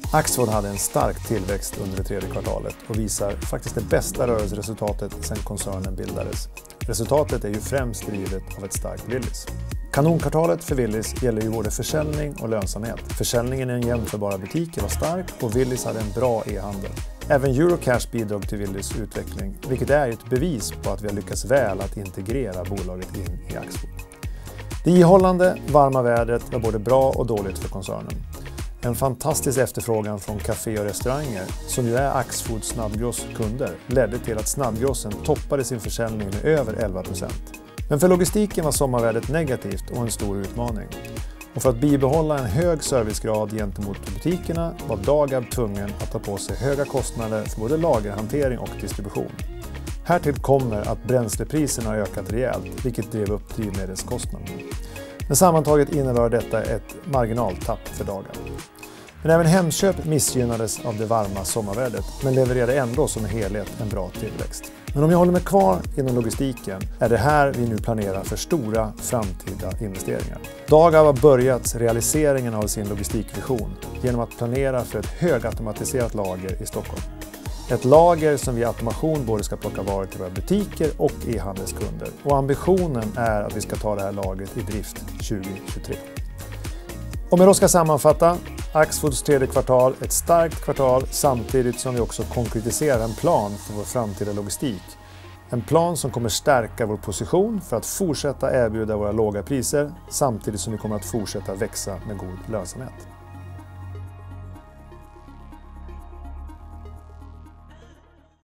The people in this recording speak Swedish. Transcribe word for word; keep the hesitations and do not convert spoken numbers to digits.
Axfood hade en stark tillväxt under det tredje kvartalet och visar faktiskt det bästa rörelseresultatet sedan koncernen bildades. Resultatet är ju främst drivet av ett starkt Willys. Kanonkvartalet för Willys gäller ju både försäljning och lönsamhet. Försäljningen i en jämförbara butiker var stark och Willys hade en bra e-handel. Även Eurocash bidrog till Willys utveckling, vilket är ett bevis på att vi har lyckats väl att integrera bolaget in i Axfood. Det ihållande, varma vädret var både bra och dåligt för koncernen. En fantastisk efterfrågan från café och restauranger, som ju är Axfood Snabbgross kunder, ledde till att Snabbgrossen toppade sin försäljning med över elva procent. Men för logistiken var sommarvädret negativt och en stor utmaning. Och för att bibehålla en hög servicegrad gentemot butikerna var Dagab tvungen att ta på sig höga kostnader för både lagerhantering och distribution. Härtill kommer att bränslepriserna har ökat rejält, vilket drev upp drivmedelskostnaderna. Men sammantaget innebär detta ett marginaltapp för Dagab. Men även Hemköp missgynnades av det varma sommarvädret, men levererade ändå som helhet en bra tillväxt. Men om jag håller mig kvar inom logistiken är det här vi nu planerar för stora framtida investeringar. Dagab har börjat realiseringen av sin logistikvision genom att planera för ett högautomatiserat lager i Stockholm. Ett lager som via automation både ska plocka varor till våra butiker och e-handelskunder. Och ambitionen är att vi ska ta det här lagret i drift tjugo tjugotre. Om jag då ska sammanfatta, Axfoods tredje kvartal ett starkt kvartal samtidigt som vi också konkretiserar en plan för vår framtida logistik. En plan som kommer stärka vår position för att fortsätta erbjuda våra låga priser samtidigt som vi kommer att fortsätta växa med god lönsamhet.